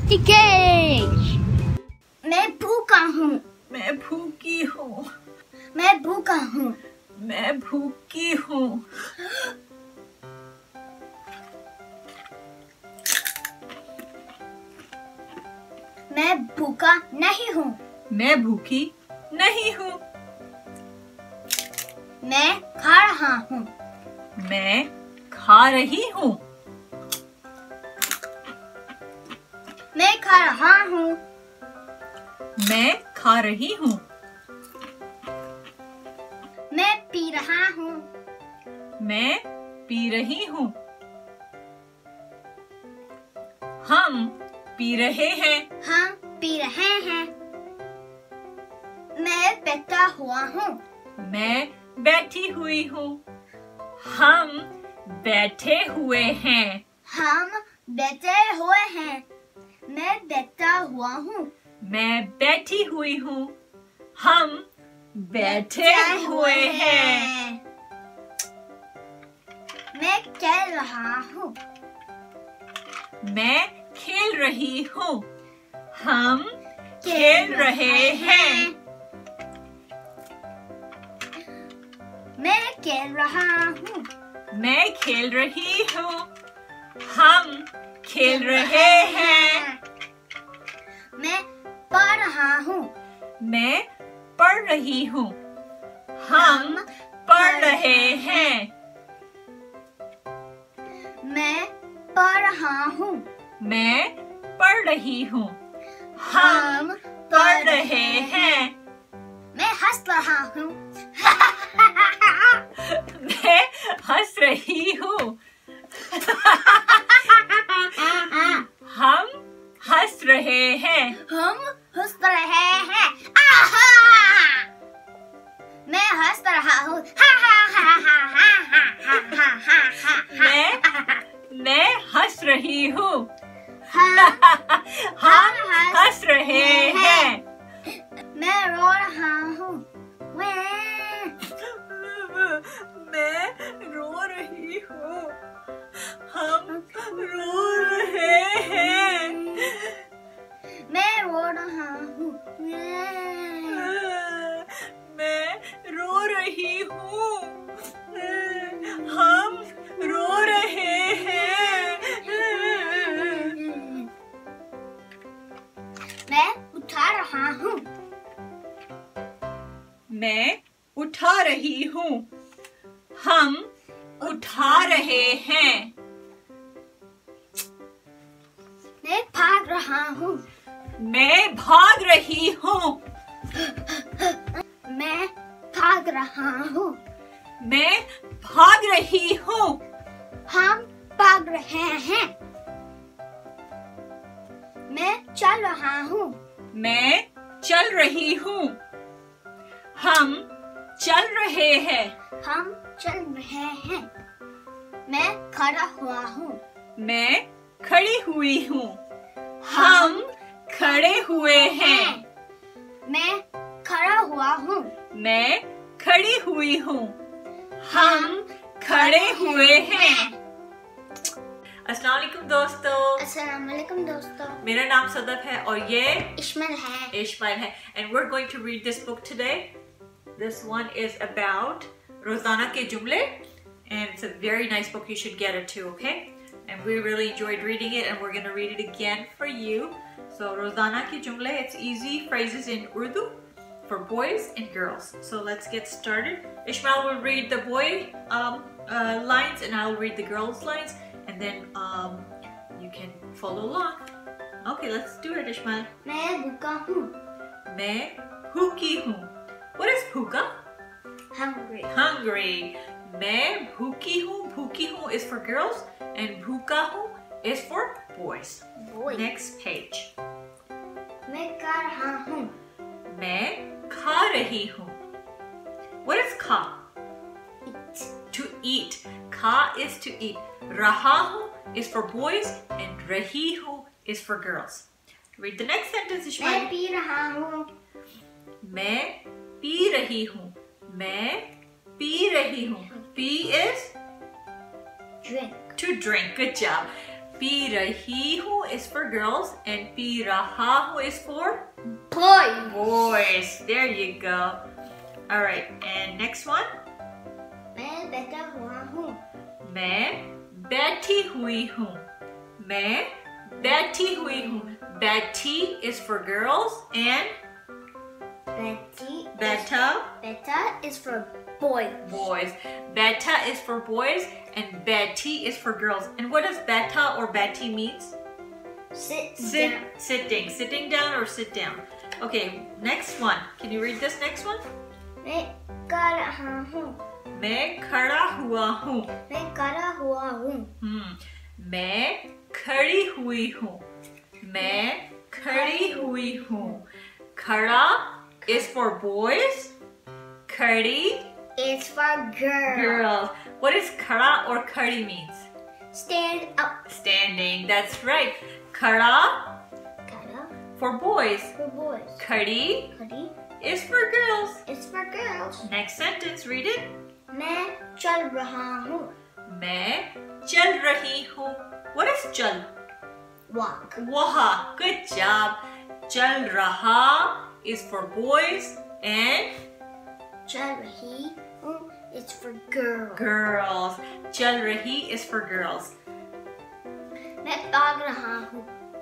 Tasty cake. मैं भूखा हूँ. मैं भूखी हूँ. मैं भूखा हूँ. मैं भूखी हूँ. मैं भूखा नहीं हूँ. मैं भूखी नहीं हूँ. मैं खा रहा हूँ. मैं खा रही हूँ. मैं खा रहा हूँ. मैं खा रही हूँ. मैं पी रहा हूँ. मैं पी रही हूँ. हम पी रहे हैं. हम पी रहे हैं. मैं बैठा हुआ हूँ. मैं बैठी हुई हूँ. हम बैठे हुए हैं. हम बैठे हुए हैं. मैं बैठा हुआ हूँ. मैं बैठी हुई हूँ. हम बैठे हुए हैं. मैं खेल रहा हूँ. मैं खेल रही हूँ. हम खेल रहे हैं. मैं खेल रहा हूँ. मैं खेल रही हूँ. हम खेल रहे हैं. मैं पढ़ रहा हूँ. मैं पढ़ रही हूँ. हम पढ़ रहे हैं. मैं पढ़ रहा हूँ. मैं पढ़ रही हूँ. हम पढ़ रहे हैं. मैं हंस रहा हूँ. मैं हंस रही हूँ. हम हंस रहे हैं. हम हंस रहे हैं. मैं हंस रहा हूँ. मैं हंस रही हूँ. हम हंस रहे हैं. मैं रो रहा हूँ. मैं रो रही हूँ. हम रो रहे हैं. मैं रो रहा हूँ. मैं रो रही हूँ. हम रो रहे हैं. मैं उठा रहा हूँ. मैं उठा रही हूँ. हम उठा रहे हैं. मैं भाग रहा हूँ. मैं भाग रही हूँ. मैं भाग रहा हूँ. मैं भाग रही हूँ. हम भाग रहे हैं. मैं चल रहा हूँ. मैं चल रही हूँ. हम चल रहे हैं. हम चल रहे हैं. मैं खड़ा हुआ हूँ. मैं खड़ी हुई हूँ. हम खड़े हुए हैं. मैं खड़ा हुआ हूँ. मैं खड़ी हुई हूँ. हम खड़े हुए हैं. अस्सलाम वालेकुम दोस्तों. अस्सलाम वालेकुम दोस्तों. मेरा नाम सदफ है और ये इस्माइल है. इस्माइल है. And we're going to read this book today. This one is about रोजाना के जुमले and it's a very nice book. You should get it too, okay? And we really enjoyed reading it and we're going to read it again for you. So रोजाना के जुमले, it's easy phrases in Urdu for boys and girls. So let's get started. Ishmael will read the boy lines and I'll read the girls lines and then you can follow along. Okay, let's do it, Ishmael. मैं भूखा हूँ. मैं भूखी हूँ. What is भूखा? Hungry. Hungry. मैं भूखी हूँ. भूखी हूँ is for girls and भूखा हूँ is for boys. Boy. Next page. मैं खा रहा हूँ. मैं खा रही हूँ. What is खा? Eat. To eat. खा is to eat. रहा हूँ is for boys and रही हूँ is for girls. Read the next sentence, मैं Ishmael. पी रहा हूँ. मैं पी रही हूँ. मैं पी रही हूँ. Pee is Drink. to drink. Good job. Pee rahi hu is for girls and pee raha hu is for boys. boys. There you go. All right, and next one. मैं बैठा हुआ हूँ. मैं बैठी हुई हूँ. मैं बैठी हुई हूँ. बैठी is for girls and Beta is for boys. Boys. Beta is for boys and Betty is for girls. And what does beta or Betty means? Sitting down or sit down. Okay, next one. Can you read this next one? मैं कर रहा हूँ. मैं खड़ा हुआ हूँ. मैं खड़ा हुआ हूँ. मैं खड़ी हुई हूँ. मैं खड़ी हुई हूँ. खड़ा is for boys. Khadi is for girls. What does khada or khadi means? Stand up. Standing. That's right. Khada for boys. For boys. Khadi is for girls. It's for girls. Next sentence. Read it. मैं चल रहा हूँ. मैं चल रही हूँ. What is chal? Walk. Waha. Good job. Chal raha is for boys and चल रही हूँ is for girls. Girls. चल रही is for girls. मैं भाग रहा हूँ.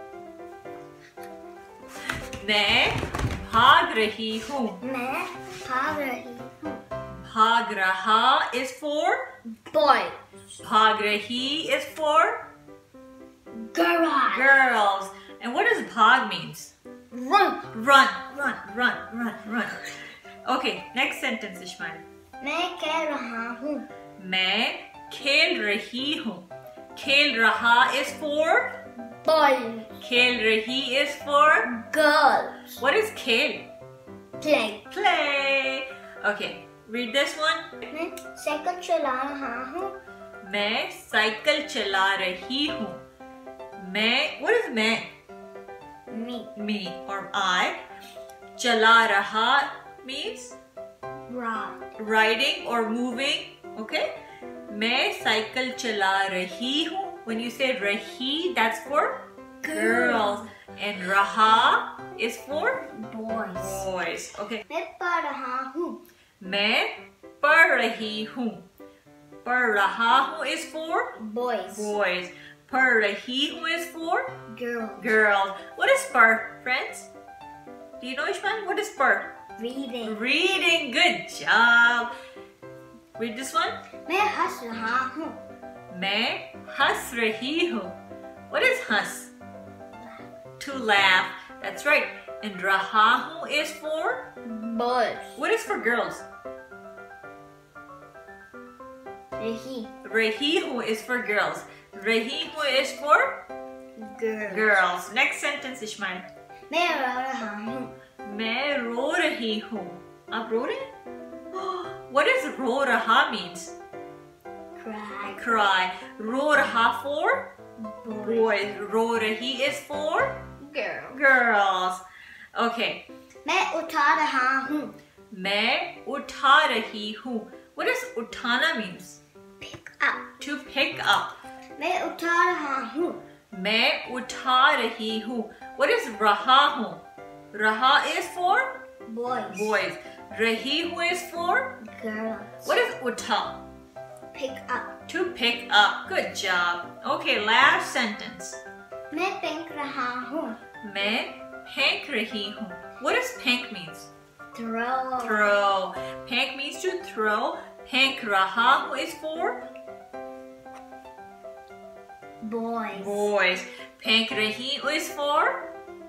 मैं भाग रही हूँ. मैं भाग रही हूँ. भाग रहा is for boys. भाग रही is for girls. Girls. And what does bhag means? Run. Run, run, run, run, run. Okay, next sentence, Ishmael. मैं खेल रहा हूँ. मैं खेल रही हूँ. खेल रहा is for boys. खेल रही is for girls. What is खेल? Play. Play. Okay, read this one. मैं साइकिल चला रहा हूँ. मैं साइकिल चला रही हूँ. मैं, what is मैं? Me or I. Chala raha means riding or moving. Okay. मैं साइकिल चला रही हूँ. When you say rahi, that's for girls. And raha is for boys. Okay. मैं पढ़ रहा हूँ. मैं पढ़ रही हूँ. पढ़ रहा हूँ is for boys. पढ़ रही हूँ is for girls. What is पढ़, friends? Do you know, Ishmael? What is पढ़? Reading. Reading. Good job. Read this one. मैं हंस रहा हूँ. मैं हंस रही हूँ. What is हंस? To laugh. That's right. And रहा हूँ is for boys. What is for girls? रही. रही हूँ is for girls. रही हूँ is for girls. Next sentence, Ishmael. मैं रो रहा हूँ. मैं रो रही हूँ. आप रो रहे हैं? What does रो रहा means? Cry. रो रहा for boys. रो रही is for girls. Okay. मैं उठा रहा हूँ. मैं उठा रही हूँ. What does उठाना means? Pick up. To pick up. मैं उठा रहा हूँ. मैं उठा रही हूँ. What is रहा हूँ? रहा is for boys. रही हूँ is for girls. What is उठा? Pick up. To pick up. Good job. Okay, last sentence. मैं फेंक रहा हूँ. मैं फेंक रही हूँ. What does फेंक means? Throw. Throw. फेंक means to throw. फेंक रहा हूँ is for boys. फेंक रही हूँ is for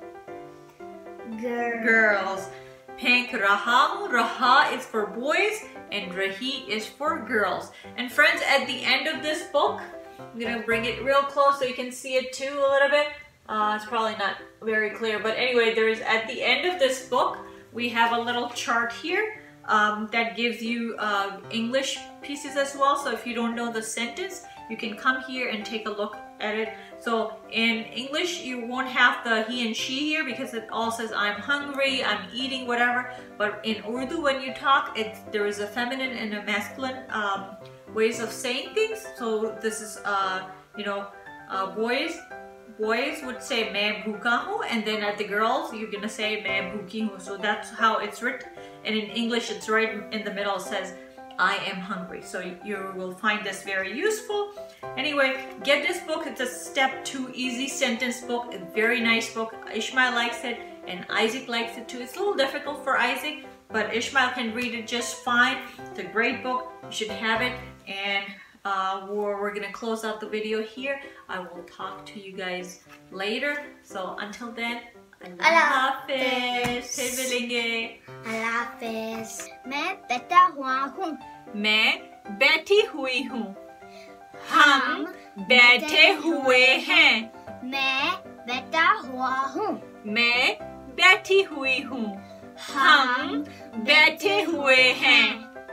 girls. फेंक रहा हूँ, रहा is for boys and rahi is for girls. And friends, at the end of this book, I'm going to bring it real close so you can see it too a little bit. It's probably not very clear, but anyway, there's at the end of this book, we have a little chart here that gives you English pieces as well. So if you don't know the sentence, you can come here and take a look at it. So in English, you won't have the he and she here because it all says I'm hungry, I'm eating, whatever. But in Urdu, when you talk, there is a feminine and a masculine ways of saying things. So this is, you know, boys would say मैं भूखा हूँ, and then at the girls you're gonna say मैं भूखी हूँ. So that's how it's written, and in English it's right in the middle. It says I am hungry. So you will find this very useful. Anyway, get this book. It's a step 2 easy sentence book. A very nice book. Ishmael likes it and Isaac likes it too. It's a little difficult for Isaac, but Ishmael can read it just fine. It's a great book. You should have it. And we're gonna close out the video here. I will talk to you guys later. So until then, Allah Hafiz. फिर मिलेंगे. अल्लाह हाफिज. मैं बैठा हुआ हूँ. मैं बैठी हुई हूँ. हम बैठे हुए हैं. मैं बैठा हुआ हूँ. मैं बैठी हुई हूँ. हम बैठे हुए हैं.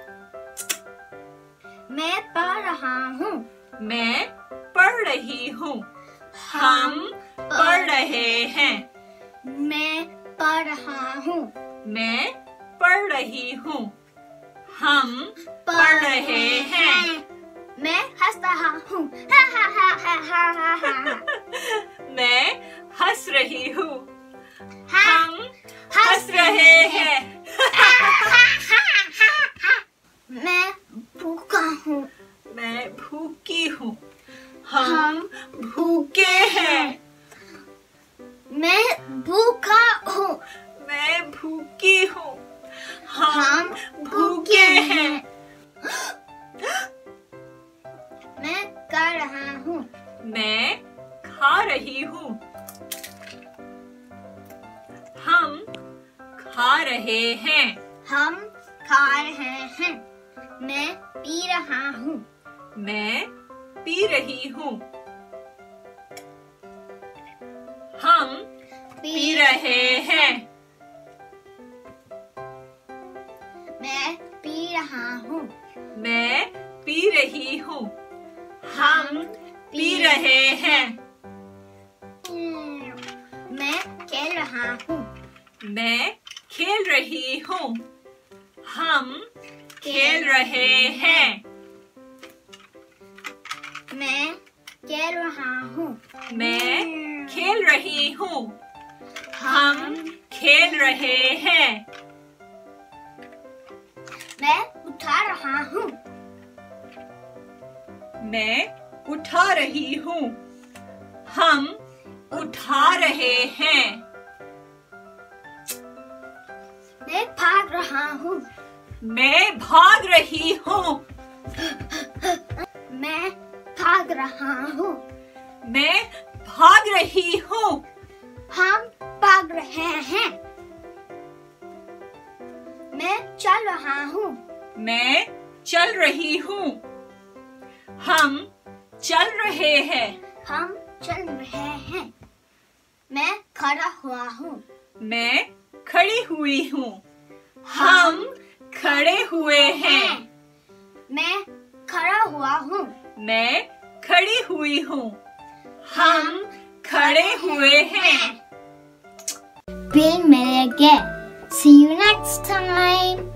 मैं पढ़ रहा हूँ. मैं पढ़ रही हूँ. हम पढ़ रहे हैं. मैं पढ़ रहा हूँ. मैं पढ़ रही हूँ. हम पढ़ रहे हैं. मैं हंस रहा हूँ. हा हा हा हा हा हा हा. मैं हंस रही हूँ. हाँ, हम हंस रहे हैं. मैं भूखा हूँ. मैं भूखी हूँ. हम भूखे हैं. मैं भूखा हूँ. मैं भूखी हूँ. हम भूखे हैं. मैं खा रहा हूँ. मैं खा रही हूँ. हम खा रहे हैं. हम खा रहे हैं. मैं पी रहा हूँ. मैं पी रही हूँ. हम पी रहे हैं. मैं पी रहा हूँ. मैं पी रही हूँ. हम पी रहे हैं. मैं खेल रहा हूँ. मैं खेल रही हूँ. हम खेल रहे हैं. मैं खेल रहा हूँ. मैं खेल रही हूँ. हम खेल रहे हैं. मैं उठा रहा हूँ. मैं उठा रही हूँ. हम उठा रहे हैं. मैं भाग रहा हूँ. मैं भाग रही हूँ. मैं भाग रहा हूँ. मैं भाग रही हूँ. हम भाग रहे हैं. मैं चल रहा हूँ. मैं चल रही हूँ. हम चल रहे हैं. हम चल रहे हैं. मैं खड़ा हुआ हूँ. मैं खड़ी हुई हूँ. हम खड़े हुए हैं. मैं खड़ा हुआ हूँ. मैं खड़ी हुई हूँ. हम खड़े हुए हैं. फिर मिलेंगे. See you next time.